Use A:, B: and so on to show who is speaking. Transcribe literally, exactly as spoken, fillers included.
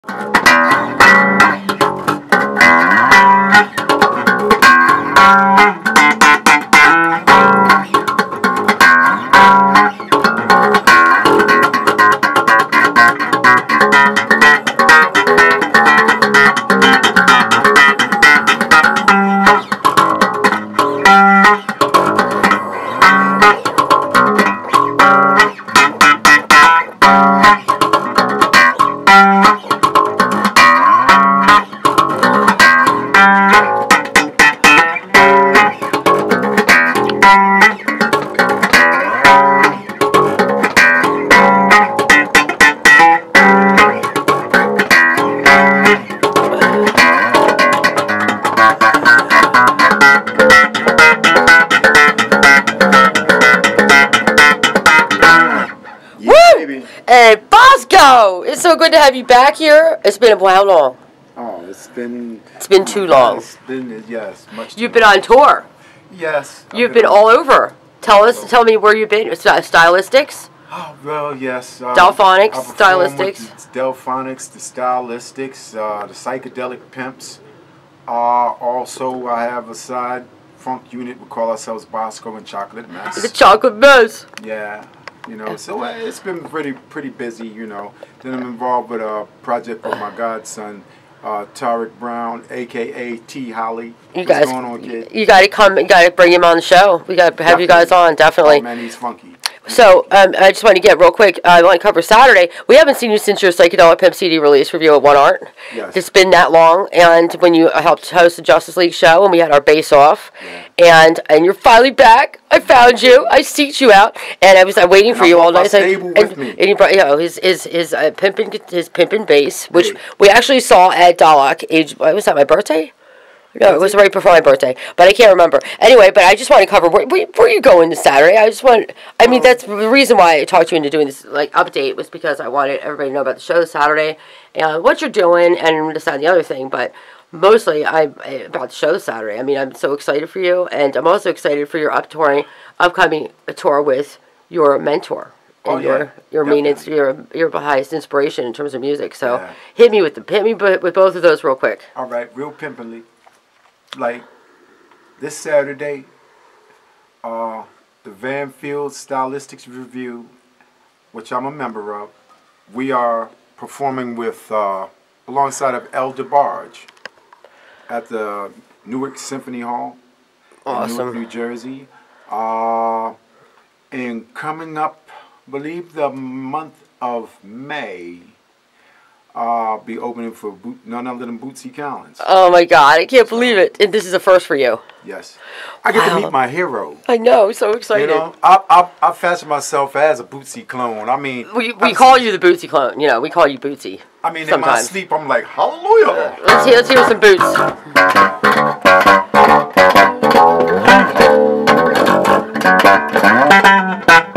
A: And Bosco, it's so good to have you back here. It's been how long?
B: Oh, it's been.
A: It's been too long.
B: It's been yes, much.
A: You've been on tour.
B: Yes.
A: You've been, been all over. Tell us, tell me where you've been. Stylistics.
B: Oh well, yes. Um,
A: Delphonics, Stylistics.
B: The Delphonics, the Stylistics, uh, the Psychedelic Pimps. Uh, also, I have a side funk unit. We call ourselves Bosco and Chocolate Mess.
A: The Chocolate Mess.
B: Yeah. You know, so uh, it's been pretty pretty busy, you know. Then I'm involved with a project with my godson, uh, Tariq Brown, a k a. T. Holly.
A: You
B: What's
A: guys,
B: going on, kid?
A: You got to come, you got to bring him on the show. We got to have definitely. you guys on, definitely.
B: Oh, man, he's funky.
A: So, um, I just want to get real quick, uh, I want to cover Saturday. We haven't seen you since your Psychedelic Pimp C D release review at One Art.
B: Yes.
A: It's been that long, and when you helped host the Justice League show, and we had our base off, yeah. and and you're finally back. I found you. I seeked you out, and I was uh, waiting for
B: and
A: you all night.
B: Stable
A: and,
B: with me.
A: and he brought, you know, his his his uh, pimpin' his pimpin' bass, which hey. we actually saw at Dalek. Age, what was that? My birthday? No, it was right before my birthday, but I can't remember. Anyway, but I just want to cover where, where, where are you going this Saturday? I just want. I mean, that's the reason why I talked you into doing this like update was because I wanted everybody to know about the show this Saturday and what you're doing and this and the other thing. But mostly, I about the show this Saturday. I mean, I'm so excited for you, and I'm also excited for your up touring, upcoming tour with your mentor. And
B: oh,
A: your
B: yeah,
A: your main ins- your your highest inspiration in terms of music. So yeah. hit me with the hit me with both of those real quick.
B: All right, real pimply. Like this Saturday, uh, the Van Field Stylistics Review, which I'm a member of, we are performing with uh, alongside of El DeBarge at the Newark Symphony Hall
A: awesome.
B: in Newark, New Jersey. Uh, and coming up, I believe the month of May. Uh, be opening for boot, none other than Bootsy Collins.
A: Oh my God, I can't so, believe it. And this is a first for you.
B: Yes. I get
A: wow.
B: to meet my hero.
A: I know, so excited.
B: You know, I, I, I fashion myself as a Bootsy clone. I mean...
A: We, we call you the Bootsy clone. You know, we call you Bootsy.
B: I mean,
A: sometimes.
B: in my sleep, I'm like, hallelujah.
A: Let's hear, let's hear some Boots.